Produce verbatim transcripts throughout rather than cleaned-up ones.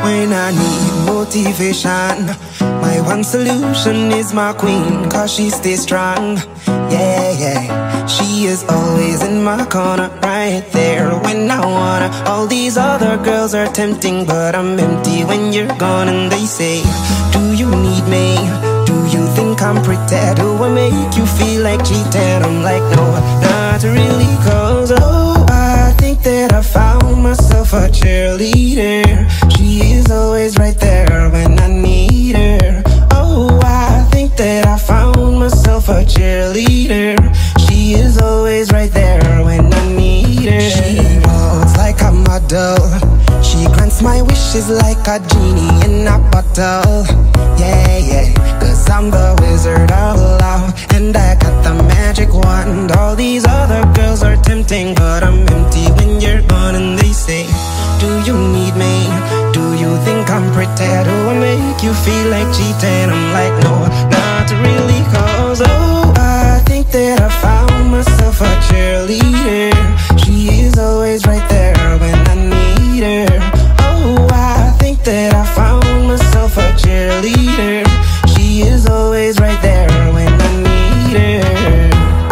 When I need motivation, my one solution is my queen, cause she stays strong. Yeah, yeah, she is always in my corner, right there when I wanna. All these other girls are tempting, but I'm empty when you're gone. And they say, do you need me? Do you think I'm pretty? Do I make you feel like cheating? I'm like, no, not really, cause oh, I think that I found myself a cheerleader. She is always right there when I need her. Oh, I think that I found myself a cheerleader. She is always right there when I need her. She walks like a model. She grants my wishes like a genie in a bottle. Yeah, yeah, cause I'm the wizard of love, and I got the magic wand. All these other girls are tempting, but I'm empty when you're gone. And they say, do you need me? Do you think I'm pretty? Do I make you feel like cheating? I'm like, no, not really, cause oh, I think that I found myself a cheerleader. She is always right there when I need her. Oh, I think that I found myself a cheerleader. She is always right there when I need her.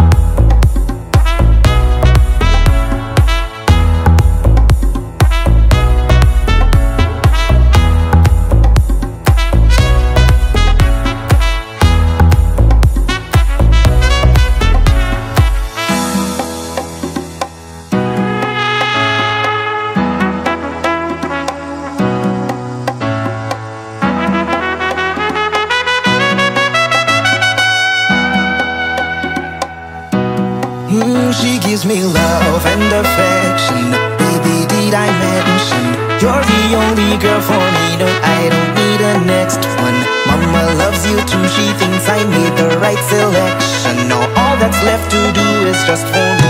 Mm, she gives me love and affection. Baby, did I mention you're the only girl for me? No, I don't need a next one. Mama loves you too. She thinks I made the right selection. Now all that's left to do is just for me